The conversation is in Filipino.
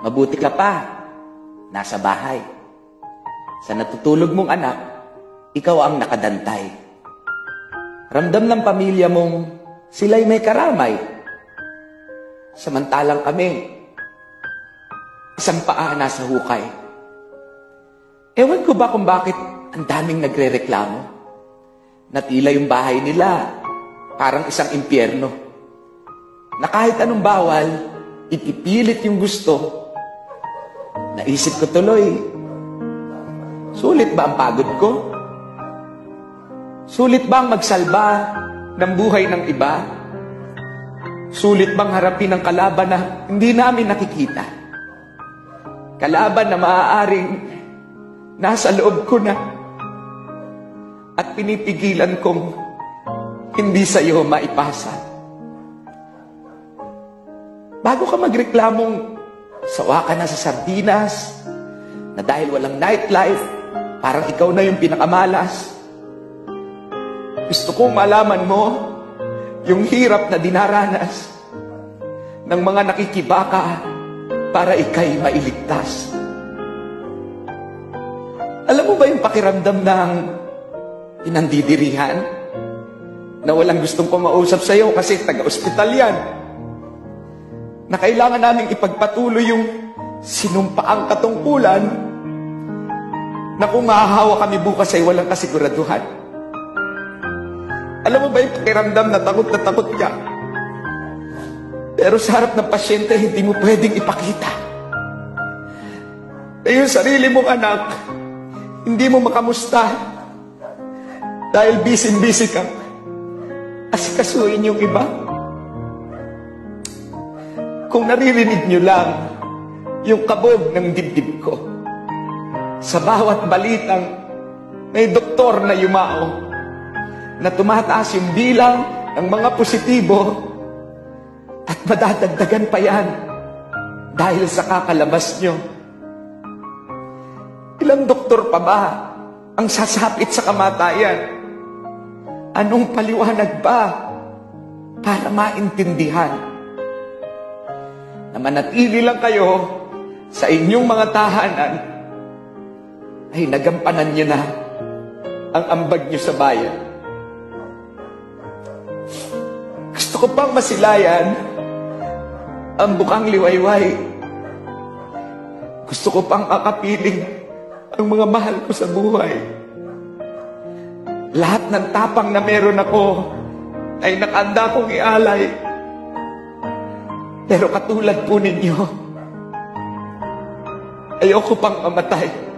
Mabuti ka pa, nasa bahay. Sa natutulog mong anak, ikaw ang nakadantay. Ramdam ng pamilya mong sila'y may karamay. Samantalang kami, isang paa nasa hukay. Ewan ko ba kung bakit ang daming nagre-reklamo na tila yung bahay nila parang isang impyerno. Na kahit anong bawal, ipipilit yung gusto. Naisip ko tuloy, sulit ba ang pagod ko? Sulit bang magsalba ng buhay ng iba? Sulit bang harapin ang kalaban na hindi namin nakikita? Kalaban na maaaring nasa loob ko na at pinipigilan kong hindi sa iyo maipasa. Bago ka magreklamong sawa ka na sa sardinas, na dahil walang nightlife, parang ikaw na yung pinakamalas. Gusto kong malaman mo yung hirap na dinaranas ng mga nakikibaka para ikay mailigtas. Alam mo ba yung pakiramdam ng pinandidirihan? Na walang gustong kumausap sa'yo kasi taga-ospital yan. Na kailangan naming ipagpatuloy yung sinumpaang katungkulan na kung mahahawa kami bukas ay walang kasiguraduhan. Alam mo ba yung pakiramdam na takot ka? Pero sa harap ng pasyente, hindi mo pwedeng ipakita. Eh yung sarili mong anak, hindi mo makamusta dahil busy-busy ka. Asikasuhin yung iba. Kung naririnig nyo lang yung kabog ng dibdib ko, sa bawat balitang may doktor na yumao, na tumataas yung bilang ng mga positibo at madadagdagan pa yan dahil sa kakalabas nyo. Ilang doktor pa ba ang sasapit sa kamatayan? Anong paliwanag ba para maintindihan na manatili lang kayo sa inyong mga tahanan ay nagampanan nyo na ang ambag nyo sa bayan? Gusto ko pang masilayan ang bukang liwayway. Gusto ko pang akapiling ang mga mahal ko sa buhay. Lahat ng tapang na meron ako ay nakanda kong ialay. Pero katulad po ninyo, ayoko pang mamatay.